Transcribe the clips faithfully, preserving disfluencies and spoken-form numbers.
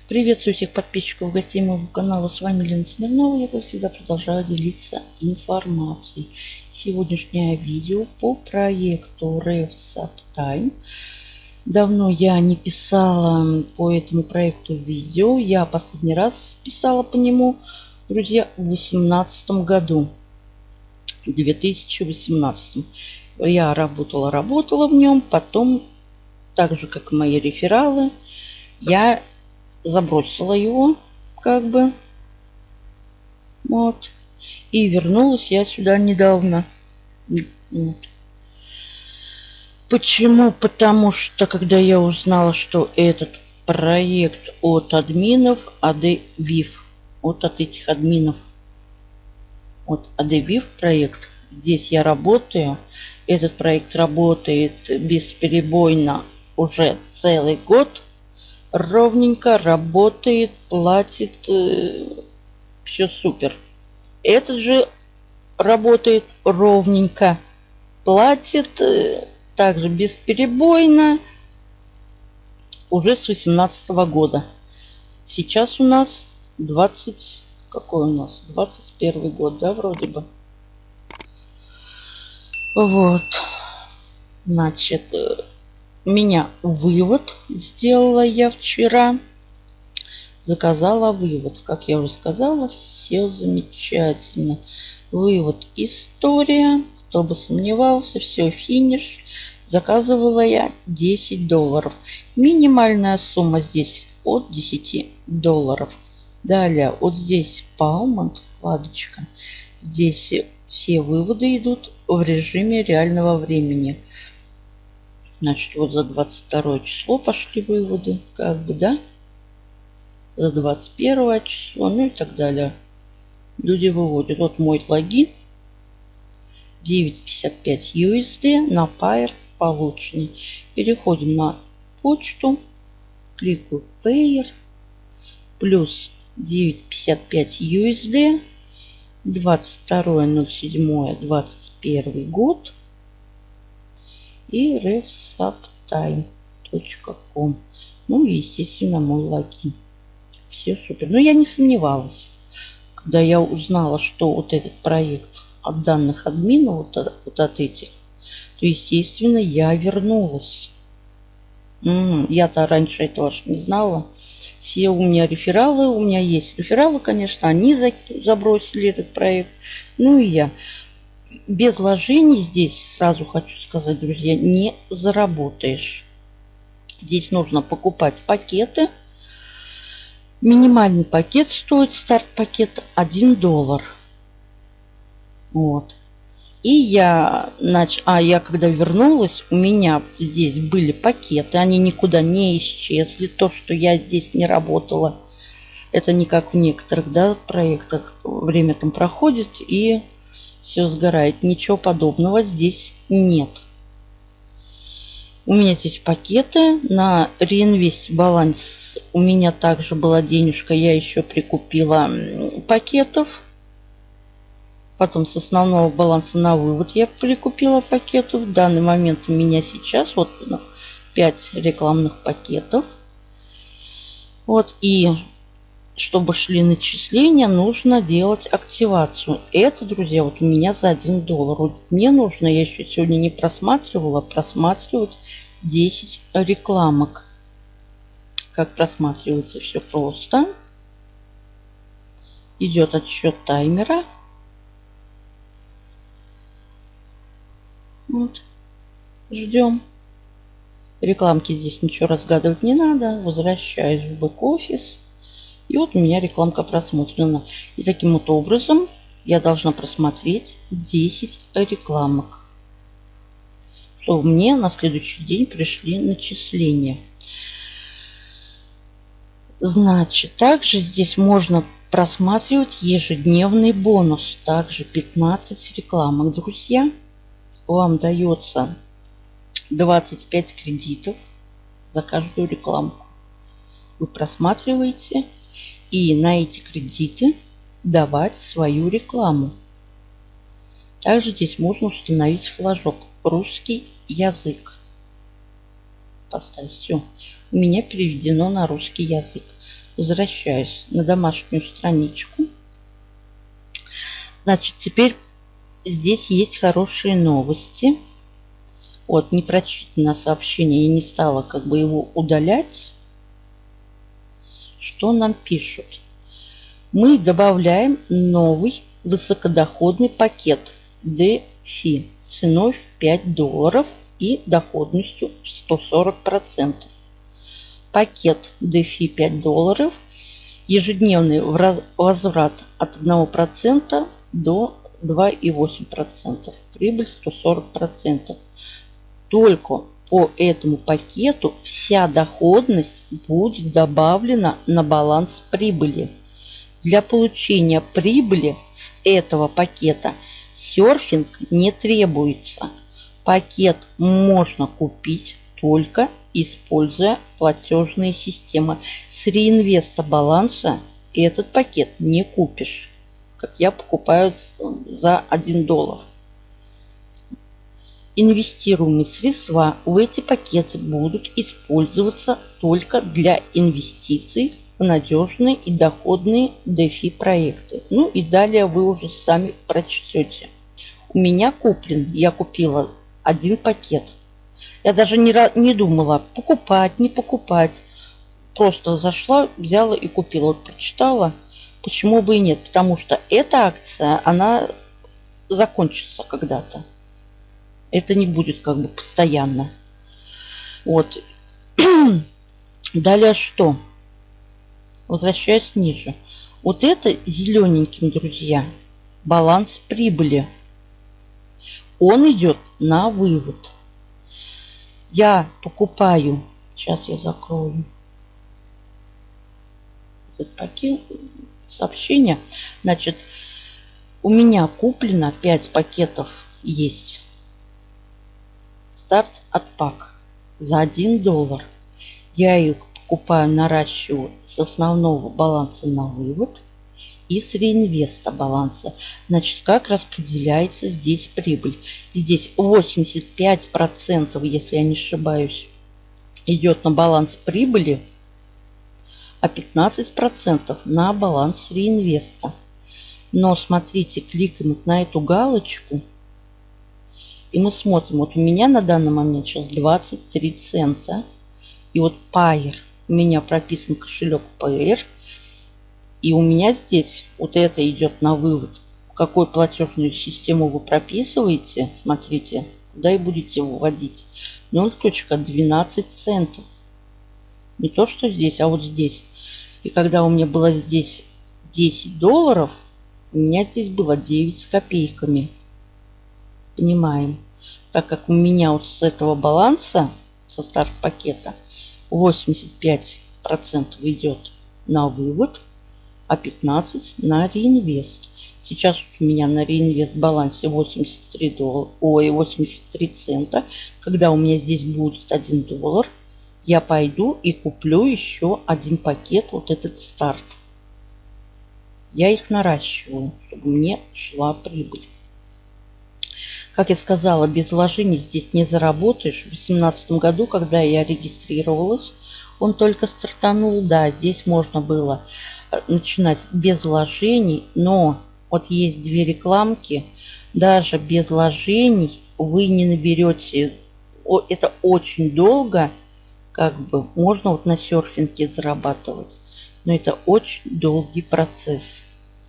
Приветствую всех подписчиков, гостей моего канала. С вами Лена Смирнова. Я, как всегда, продолжаю делиться информацией. Сегодняшнее видео по проекту RevSubTime. Давно я не писала по этому проекту видео. Я последний раз писала по нему, друзья, в две тысячи восемнадцатом году. В две тысячи восемнадцатом. Я работала, работала в нем. Потом, так же, как и мои рефералы, я забросила его, как бы. Вот. И вернулась я сюда недавно. Вот. Почему? Потому что, когда я узнала, что этот проект от админов AdeViv, вот от этих админов, от AdeViv проект, здесь я работаю. Этот проект работает бесперебойно уже целый год. Ровненько работает, платит, э, все супер. Этот же работает ровненько, платит э, также бесперебойно уже с восемнадцатого года. Сейчас у нас двадцать, какой у нас? двадцать первый год, да, вроде бы. Вот. Значит, меня вывод сделала я вчера. Заказала вывод. Как я уже сказала, все замечательно. Вывод история. Кто бы сомневался, все финиш. Заказывала я десять долларов. Минимальная сумма здесь от десяти долларов. Далее вот здесь Payments, вкладочка. Здесь все выводы идут в режиме реального времени. Значит, вот за двадцать второе число пошли выводы, как бы, да? За двадцать первое число, ну и так далее. Люди выводят. Вот мой логин. девять пятьдесят пять ю эс ди на Payeer полученный. Переходим на почту. Кликаю Payeer. Плюс девять пятьдесят пять ю эс ди. двадцать второе ноль седьмое двадцать первый год. И revsubtime точка ком. Ну и, естественно, мой логин. Все супер. Но я не сомневалась, когда я узнала, что вот этот проект от данных админов, вот от, вот от этих, то, естественно, я вернулась. М-м, я-то раньше этого не знала. Все у меня рефералы, у меня есть рефералы, конечно, они за, забросили этот проект. Ну и я. Без вложений здесь, сразу хочу сказать, друзья, не заработаешь. Здесь нужно покупать пакеты. Минимальный пакет стоит, старт-пакет, один доллар. Вот. И я, нач... а я когда вернулась, у меня здесь были пакеты, они никуда не исчезли. То, что я здесь не работала, это не как в некоторых, да, проектах. Время там проходит и все сгорает. Ничего подобного здесь нет. У меня здесь пакеты. На реинвест баланс у меня также была денежка. Я еще прикупила пакетов. Потом с основного баланса на вывод я прикупила пакетов. В данный момент у меня сейчас вот пять рекламных пакетов. Вот, и чтобы шли начисления, нужно делать активацию. Это, друзья, вот у меня за один доллар. Вот мне нужно, я еще сегодня не просматривала, просматривать десять рекламок. Как просматривается, все просто. Идет отсчет таймера. Вот. Ждем. Рекламки здесь ничего разгадывать не надо. Возвращаюсь в бэк-офис. И вот у меня рекламка просмотрена. И таким вот образом я должна просмотреть десять рекламок, чтобы мне на следующий день пришли начисления. Значит, также здесь можно просматривать ежедневный бонус. Также пятнадцать рекламок, друзья. Вам дается двадцать пять кредитов за каждую рекламку. Вы просматриваете. И на эти кредиты давать свою рекламу. Также здесь можно установить флажок «Русский язык». Поставить все. У меня переведено на русский язык. Возвращаюсь на домашнюю страничку. Значит, теперь здесь есть хорошие новости. Вот, не прочитано сообщение, я не стала как бы его удалять. Что нам пишут? Мы добавляем новый высокодоходный пакет дефи ценой в пять долларов и доходностью в сто сорок процентов. Пакет дефи пять долларов, ежедневный возврат от одного процента до два и восемь десятых процента, прибыль сто сорок процентов. Только по этому пакету вся доходность будет добавлена на баланс прибыли. Для получения прибыли с этого пакета серфинг не требуется. Пакет можно купить только используя платежные системы. С реинвеста баланса этот пакет не купишь, как я покупаю за один доллар. Инвестируемые средства в эти пакеты будут использоваться только для инвестиций в надежные и доходные дефи проекты. Ну и далее вы уже сами прочтете. У меня куплен, я купила один пакет. Я даже не, не думала покупать, не покупать. Просто зашла, взяла и купила. Вот прочитала, почему бы и нет. Потому что эта акция, она закончится когда-то. Это не будет как бы постоянно. Вот. Далее что? Возвращаюсь ниже. Вот это зелененьким, друзья, баланс прибыли. Он идет на вывод. Я покупаю. Сейчас я закрою этот пакет. Сообщение. Значит, у меня куплено пять пакетов есть. Старт от пак за один доллар. Я их покупаю, наращиваю с основного баланса на вывод и с реинвеста баланса. Значит, как распределяется здесь прибыль? Здесь восемьдесят пять процентов, если я не ошибаюсь, идет на баланс прибыли, а пятнадцать процентов на баланс реинвеста. Но смотрите, кликаем на эту галочку. И мы смотрим, вот у меня на данный момент сейчас двадцать три цента. И вот Payeer, у меня прописан кошелек Payeer. И у меня здесь вот это идет на вывод. Какую платежную систему вы прописываете, смотрите, куда и будете выводить. ноль целых двенадцать центов. Не то, что здесь, а вот здесь. И когда у меня было здесь десять долларов, у меня здесь было девять с копейками. Понимаем. Так как у меня вот с этого баланса, со старт пакета, восемьдесят пять процентов идет на вывод, а пятнадцать процентов на реинвест. Сейчас у меня на реинвест балансе восемьдесят три доллара, ой, восемьдесят три цента. Когда у меня здесь будет один доллар, я пойду и куплю еще один пакет, вот этот старт. Я их наращиваю, чтобы мне шла прибыль. Как я сказала, без вложений здесь не заработаешь. В две тысячи восемнадцатом году, когда я регистрировалась, он только стартанул. Да, здесь можно было начинать без вложений, но вот есть две рекламки. Даже без вложений вы не наберете. Это очень долго, как бы можно вот на серфинге зарабатывать, но это очень долгий процесс.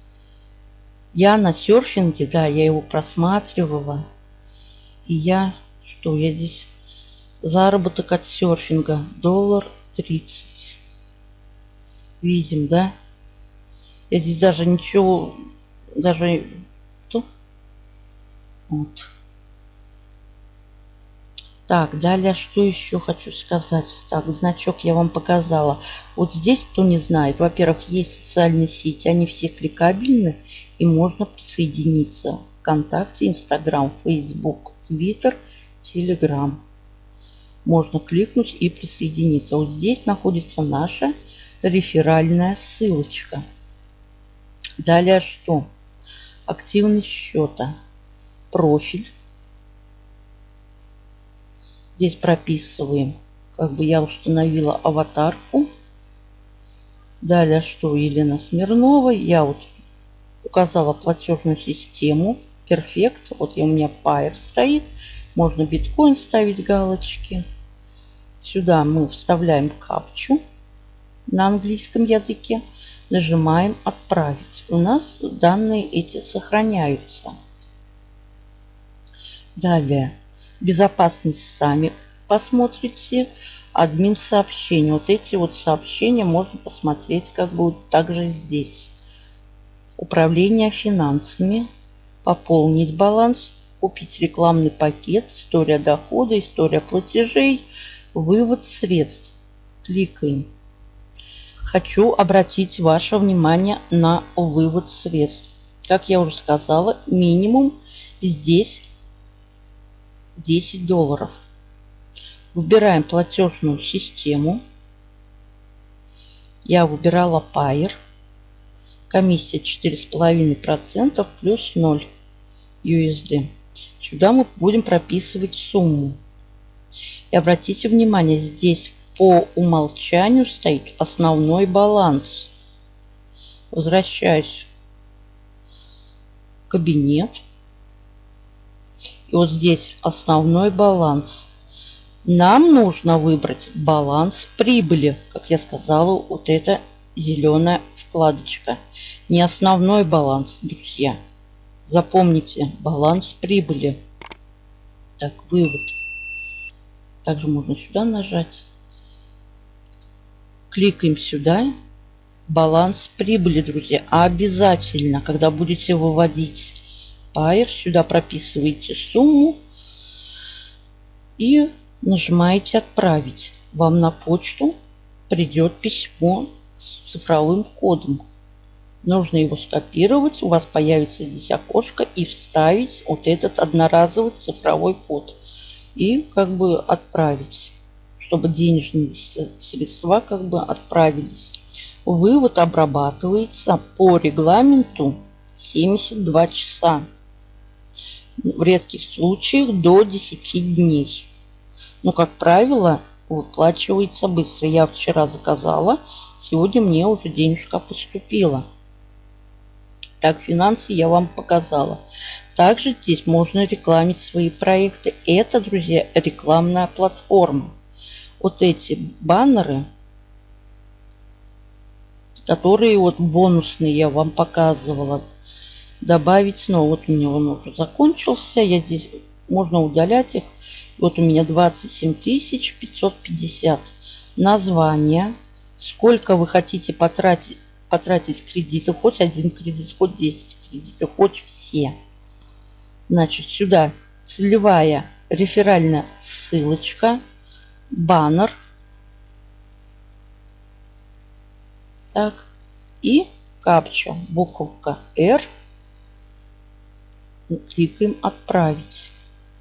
Я на серфинге, да, я его просматривала. И я, что я здесь, заработок от серфинга, доллар тридцать. Видим, да? Я здесь даже ничего, даже, что? Вот. Так, далее, что еще хочу сказать. Так, значок я вам показала. Вот здесь, кто не знает, во-первых, есть социальные сети, они все кликабельны, и можно присоединиться. ВКонтакте, Инстаграм, Фейсбук, Твиттер, Телеграм. Можно кликнуть и присоединиться. Вот здесь находится наша реферальная ссылочка. Далее что? Активность счета. Профиль. Здесь прописываем. Как бы я установила аватарку. Далее, что Елена Смирнова. Я вот указала платежную систему. Перфект. Вот у меня Payeer стоит. Можно биткоин ставить галочки. Сюда мы вставляем капчу на английском языке. Нажимаем «Отправить». У нас данные эти сохраняются. Далее. Безопасность сами посмотрите. Админ сообщения. Вот эти вот сообщения можно посмотреть как бы также здесь. Управление финансами. Пополнить баланс. Купить рекламный пакет. История дохода. История платежей. Вывод средств. Кликаем. Хочу обратить ваше внимание на вывод средств. Как я уже сказала, минимум здесь десять долларов. Выбираем платежную систему. Я выбирала Payeer. Комиссия четыре с половиной процента плюс ноль ю эс ди. Сюда мы будем прописывать сумму. И обратите внимание, здесь по умолчанию стоит основной баланс. Возвращаюсь в кабинет. И вот здесь основной баланс. Нам нужно выбрать баланс прибыли. Как я сказала, вот эта зеленая вкладочка. Не основной баланс, друзья. Запомните, баланс прибыли. Так, вывод. Также можно сюда нажать. Кликаем сюда. Баланс прибыли, друзья. Обязательно, когда будете выводить Payeer, сюда прописываете сумму и нажимаете «Отправить». Вам на почту придет письмо с цифровым кодом. Нужно его скопировать. У вас появится здесь окошко и вставить вот этот одноразовый цифровой код. И как бы отправить, чтобы денежные средства как бы отправились. Вывод обрабатывается по регламенту семьдесят два часа. В редких случаях до десяти дней. Но, как правило, выплачивается быстро. Я вчера заказала, сегодня мне уже денежка поступила. Так, финансы я вам показала. Также здесь можно рекламить свои проекты. Это, друзья, рекламная платформа. Вот эти баннеры, которые вот бонусные я вам показывала, добавить снова. Вот у меня он уже закончился. Я здесь можно удалять их. Вот у меня двадцать семь тысяч пятьсот пятьдесят. Название. Сколько вы хотите потратить, потратить кредитов. Хоть один кредит, хоть десять кредитов, хоть все. Значит, сюда целевая реферальная ссылочка. Баннер. Так. И капча. Буковка R. Кликаем «Отправить».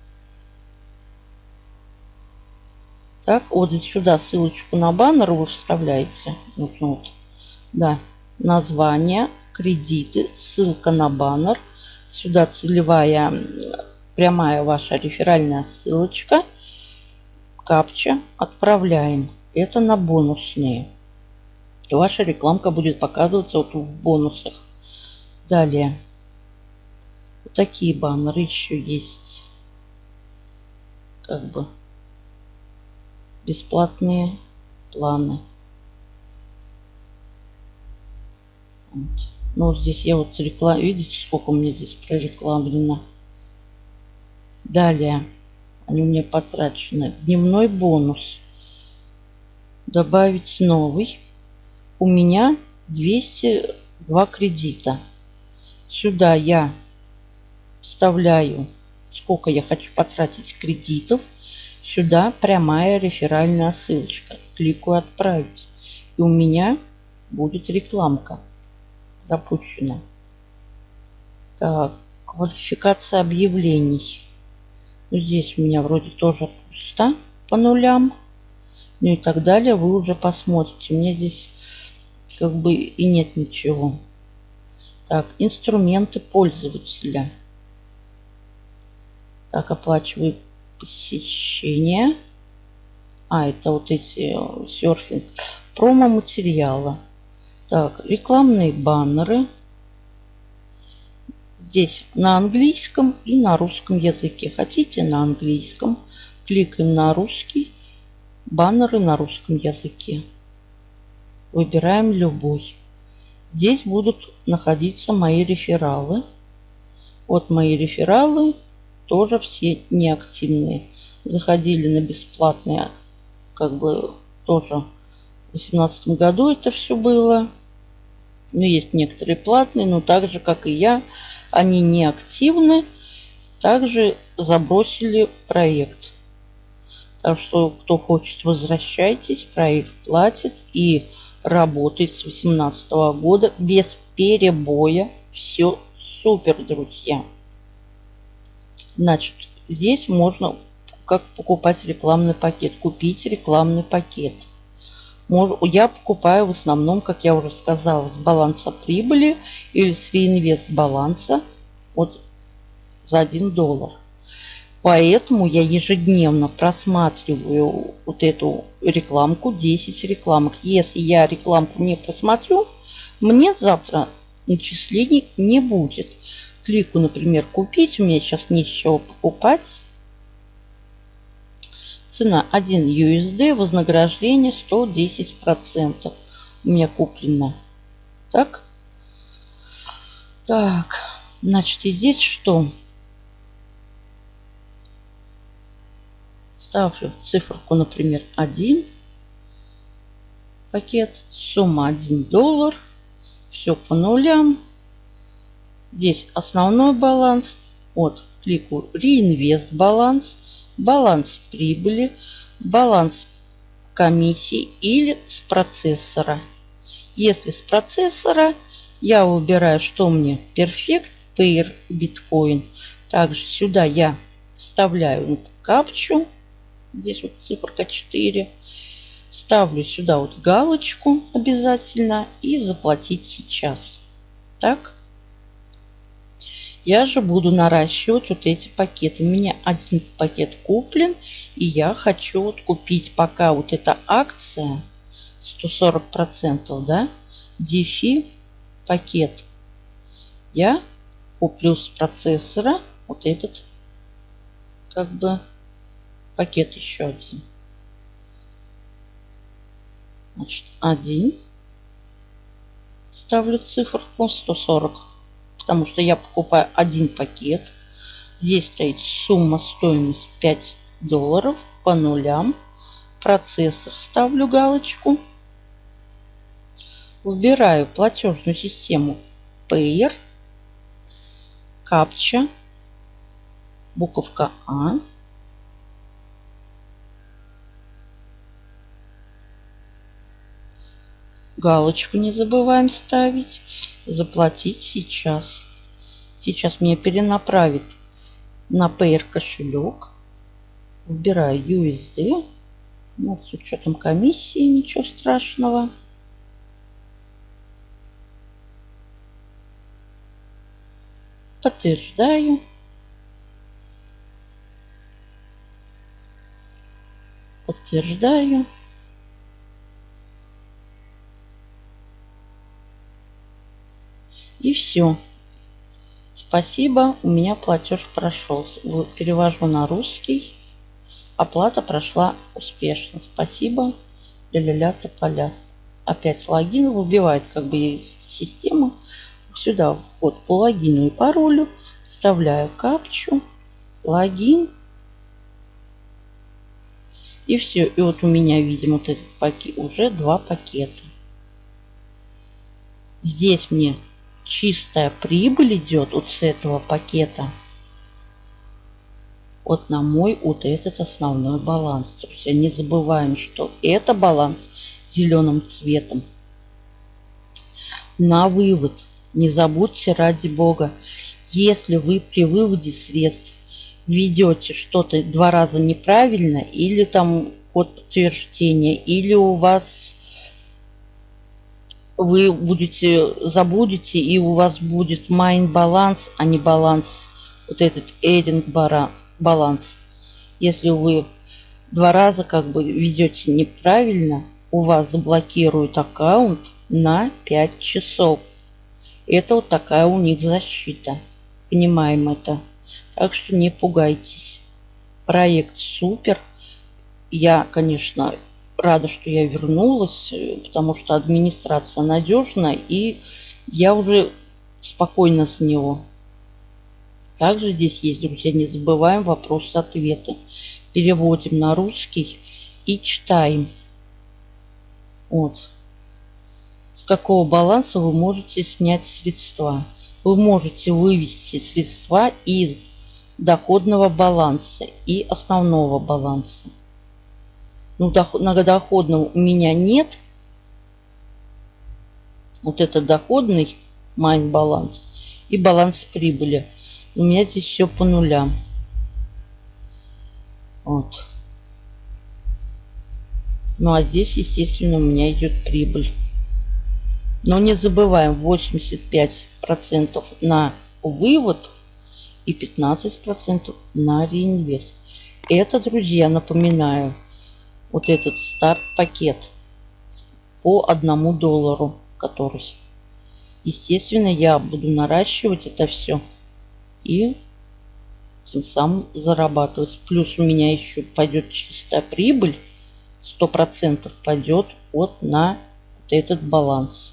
Так, вот сюда ссылочку на баннер вы вставляете. Вот, вот. Да, название, кредиты, ссылка на баннер. Сюда целевая прямая ваша реферальная ссылочка. Капча. Отправляем. Это на бонусные. И ваша рекламка будет показываться вот в бонусах. Далее. Вот такие баннеры еще есть. Как бы бесплатные планы. Вот. Ну, вот здесь я вот реклам... Видите, сколько у меня здесь прорекламлено. Далее. Они у меня потрачены. Дневной бонус. Добавить новый. У меня двести два кредита. Сюда я вставляю, сколько я хочу потратить кредитов. Сюда прямая реферальная ссылочка. Кликаю «Отправить». И у меня будет рекламка запущена. Так, квалификация объявлений. Здесь у меня вроде тоже пусто по нулям. Ну и так далее. Вы уже посмотрите. У меня здесь как бы и нет ничего. Так, инструменты пользователя. Так, оплачиваю посещение. А, это вот эти серфинг. Промо-материала. Так, рекламные баннеры. Здесь на английском и на русском языке. Хотите на английском, кликаем на русский, баннеры на русском языке. Выбираем любой. Здесь будут находиться мои рефералы. Вот мои рефералы тоже все неактивные. Заходили на бесплатные, как бы тоже в две тысячи восемнадцатом году это все было. Но есть некоторые платные, но так же, как и я, они не активны. Также забросили проект. Так что, кто хочет, возвращайтесь. Проект платит и работает с две тысячи восемнадцатого года без перебоя. Все супер, друзья. Значит, здесь можно как покупать рекламный пакет. Купить рекламный пакет. Я покупаю в основном, как я уже сказала, с баланса прибыли или с реинвест баланса вот за один доллар. Поэтому я ежедневно просматриваю вот эту рекламку, десять рекламок. Если я рекламку не просмотрю, мне завтра начислений не будет. Кликаю, например, купить. У меня сейчас нечего покупать. Цена один ю эс ди, вознаграждение сто десять процентов. У меня куплено. Так. Так. Значит, и здесь что? Ставлю циферку, например, один. Пакет. Сумма один доллар. Все по нулям. Здесь основной баланс. Вот, кликаю реинвест баланс. Баланс прибыли, баланс комиссии или с процессора. Если с процессора, я выбираю, что мне Perfect Pair Bitcoin. Также сюда я вставляю капчу. Здесь вот циферка четыре. Ставлю сюда вот галочку обязательно и заплатить сейчас. Так. Я же буду наращивать вот эти пакеты. У меня один пакет куплен. И я хочу вот купить, пока вот эта акция сто сорок процентов, да, дефи пакет. Я куплю с процессора вот этот, как бы, пакет еще один. Значит, один. Ставлю циферку сто сорок. Потому что я покупаю один пакет. Здесь стоит сумма, стоимость пять долларов по нулям. Процессор ставлю галочку. Выбираю платежную систему Payer. Капча. Буковка А. Галочку не забываем ставить. Заплатить сейчас. Сейчас меня перенаправит на Payer кошелек. Выбираю ю эс ди. Ну, с учетом комиссии ничего страшного. Подтверждаю. Подтверждаю. И все. Спасибо, у меня платеж прошел. Перевожу на русский. Оплата прошла успешно. Спасибо. Ля-ля-ля, тополя. Опять логин выбивает как бы систему. Сюда вход по логину и паролю. Вставляю капчу. Логин. И все. И вот у меня, видимо, вот этот пакет, уже два пакета. Здесь мне чистая прибыль идет вот с этого пакета. Вот на мой вот этот основной баланс. Друзья, не забываем, что это баланс зеленым цветом. На вывод. Не забудьте, ради бога, если вы при выводе средств ведете что-то два раза неправильно, или там код подтверждения, или у вас вы будете, забудете, и у вас будет майн баланс, а не баланс, вот этот adding баланс. Если вы два раза как бы ведете неправильно, у вас заблокируют аккаунт, на пять часов. Это вот такая у них защита. Понимаем это. Так что не пугайтесь. Проект супер. Я, конечно, рада, что я вернулась, потому что администрация надежна, и я уже спокойно с него. Также здесь есть, друзья, не забываем вопросы-ответы. Переводим на русский и читаем. Вот. С какого баланса вы можете снять средства? Вы можете вывести средства из доходного баланса и основного баланса. Ну, доход, на доходном у меня нет. Вот это доходный майн баланс и баланс прибыли. У меня здесь все по нулям. Вот. Ну а здесь, естественно, у меня идет прибыль. Но не забываем, восемьдесят пять процентов на вывод и пятнадцать процентов на реинвест. Это, друзья, напоминаю, вот этот старт-пакет по одному доллару, который, естественно, я буду наращивать это все и тем самым зарабатывать. Плюс у меня еще пойдет чистая прибыль, сто процентов пойдет вот на вот этот баланс.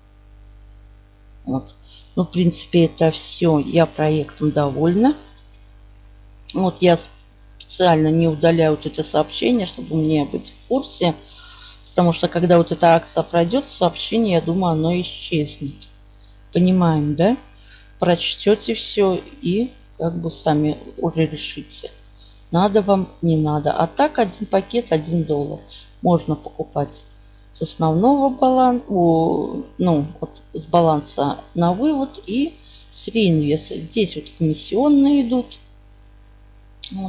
Вот. Ну, в принципе, это все. Я проектом довольна. Вот я специально не удаляю вот это сообщение, чтобы мне быть в курсе. Потому что когда вот эта акция пройдет, сообщение, я думаю, оно исчезнет. Понимаем, да? Прочтете все и как бы сами уже решите. Надо вам, не надо. А так один пакет, один доллар. Можно покупать с основного баланса, ну, вот с баланса на вывод и с реинвеста. Здесь вот комиссионные идут. Вот.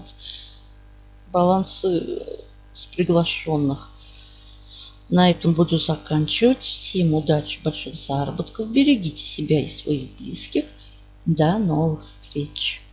Балансы с приглашенных. На этом буду заканчивать. Всем удачи, больших заработков. Берегите себя и своих близких. До новых встреч.